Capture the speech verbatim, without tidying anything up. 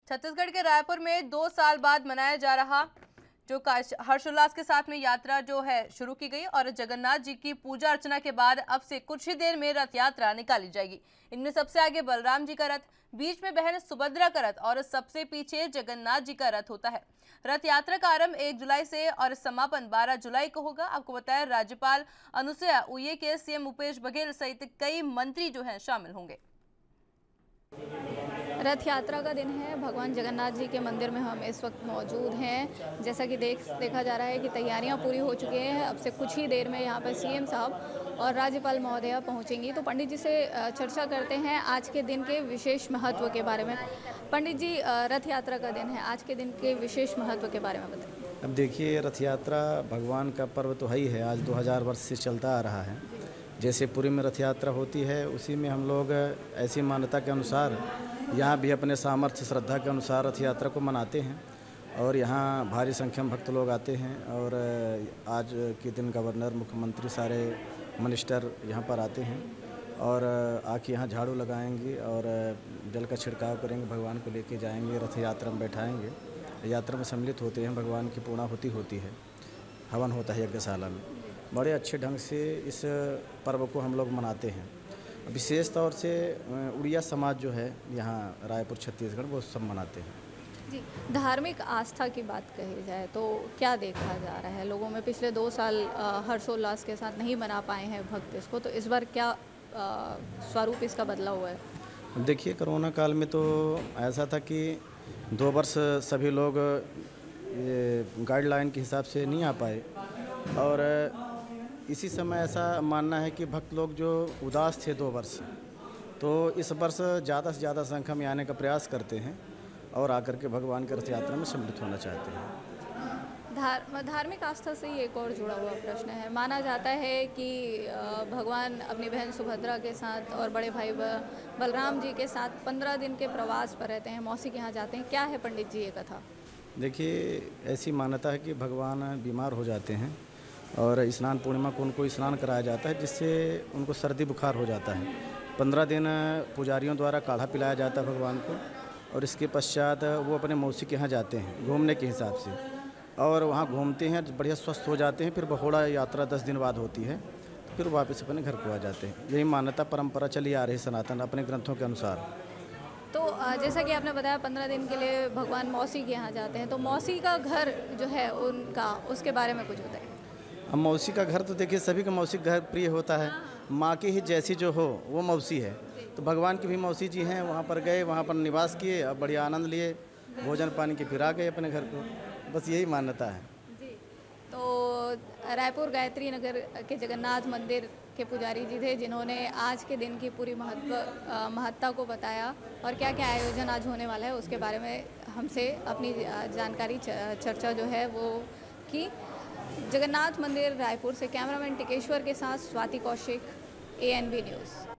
छत्तीसगढ़ के रायपुर में दो साल बाद मनाया जा रहा जो हर्षोल्लास के साथ में यात्रा जो है शुरू की गई और जगन्नाथ जी की पूजा अर्चना के बाद अब से कुछ ही देर में रथ यात्रा निकाली जाएगी। इनमें सबसे आगे बलराम जी का रथ, बीच में बहन सुभद्रा का रथ और सबसे पीछे जगन्नाथ जी का रथ होता है। रथ यात्रा का आरंभ एक जुलाई से और समापन बारह जुलाई को होगा। आपको बताया, राज्यपाल अनुसुईया उइके के सीएम भूपेश बघेल सहित कई मंत्री जो है शामिल होंगे। रथ यात्रा का दिन है। भगवान जगन्नाथ जी के मंदिर में हम इस वक्त मौजूद हैं। जैसा कि देख देखा जा रहा है कि तैयारियां पूरी हो चुकी हैं। अब से कुछ ही देर में यहां पर सीएम साहब और राज्यपाल महोदया पहुंचेंगी। तो पंडित जी से चर्चा करते हैं आज के दिन के विशेष महत्व के बारे में। पंडित जी, रथ यात्रा का दिन है, आज के दिन के विशेष महत्व के बारे में बताइए। अब देखिए, रथ यात्रा भगवान का पर्व तो है ही है, आज दो हज़ार वर्ष से चलता आ रहा है। जैसे पुरी में रथ यात्रा होती है, उसी में हम लोग ऐसी मान्यता के अनुसार यहाँ भी अपने सामर्थ्य श्रद्धा के अनुसार रथ यात्रा को मनाते हैं और यहाँ भारी संख्या में भक्त लोग आते हैं। और आज के दिन गवर्नर, मुख्यमंत्री, सारे मिनिस्टर यहाँ पर आते हैं और आके यहाँ झाड़ू लगाएंगे और जल का छिड़काव करेंगे, भगवान को लेके जाएंगे, रथ यात्रा में बैठाएंगे। यात्रा में सम्मिलित होते हैं, भगवान की पूर्णाहुति होती है, हवन होता है यज्ञशाला में। बड़े अच्छे ढंग से इस पर्व को हम लोग मनाते हैं। विशेष तौर से उड़िया समाज जो है यहाँ रायपुर छत्तीसगढ़, वो सब मनाते हैं। जी, धार्मिक आस्था की बात कही जाए तो क्या देखा जा रहा है लोगों में? पिछले दो साल हर्षोल्लास के साथ नहीं मना पाए हैं भक्त इसको, तो इस बार क्या स्वरूप इसका बदला हुआ है? देखिए, कोरोना काल में तो ऐसा था कि दो वर्ष सभी लोग गाइडलाइन के हिसाब से नहीं आ पाए और इसी समय ऐसा मानना है कि भक्त लोग जो उदास थे दो वर्ष, तो इस वर्ष ज़्यादा से ज़्यादा संख्या में आने का प्रयास करते हैं और आकर के भगवान के रथ यात्रा में सम्मिलित होना चाहते हैं। धार, धार्मिक आस्था से एक और जुड़ा हुआ प्रश्न है। माना जाता है कि भगवान अपनी बहन सुभद्रा के साथ और बड़े भाई बलराम जी के साथ पंद्रह दिन के प्रवास पर रहते हैं, मौसी के यहाँ जाते हैं। क्या है पंडित जी ये कथा? देखिए, ऐसी मान्यता है कि भगवान बीमार हो जाते हैं और स्नान पूर्णिमा को उनको स्नान कराया जाता है, जिससे उनको सर्दी बुखार हो जाता है। पंद्रह दिन पुजारियों द्वारा काढ़ा पिलाया जाता है भगवान को और इसके पश्चात वो अपने मौसी के यहाँ जाते हैं घूमने के हिसाब से और वहाँ घूमते हैं, बढ़िया स्वस्थ हो जाते हैं। फिर बहोड़ा यात्रा दस दिन बाद होती है, तो फिर वापस अपने घर को आ जाते हैं। यही मान्यता परंपरा चली आ रही है सनातन अपने ग्रंथों के अनुसार। तो जैसा कि आपने बताया पंद्रह दिन के लिए भगवान मौसी के यहाँ जाते हैं, तो मौसी का घर जो है उनका, उसके बारे में कुछ बताइए। अब मौसी का घर तो देखिए, सभी का मौसी घर प्रिय होता है। माँ की ही जैसी जो हो वो मौसी है, तो भगवान की भी मौसी जी हैं। वहाँ पर गए, वहाँ पर निवास किए और बढ़िया आनंद लिए, भोजन पानी के, फिर आ गए अपने घर को। बस यही मान्यता है जी। तो रायपुर गायत्री नगर के जगन्नाथ मंदिर के पुजारी जी थे जिन्होंने आज के दिन की पूरी महत्व महत्ता को बताया और क्या क्या आयोजन आज होने वाला है उसके बारे में हमसे अपनी जानकारी चर्चा जो है वो की। जगन्नाथ मंदिर रायपुर से कैमरामैन टिकेश्वर के साथ Swati Kaushik, A N B news.